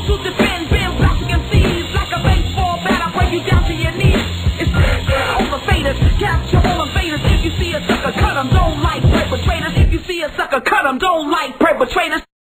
to defend, been blocking MCs like a baseball bat. I break you down to your knees. It's all the faders, capture all invaders. If you see a sucker, cut 'em. Don't like perpetrators. If you see a sucker, cut 'em. Don't like perpetrators.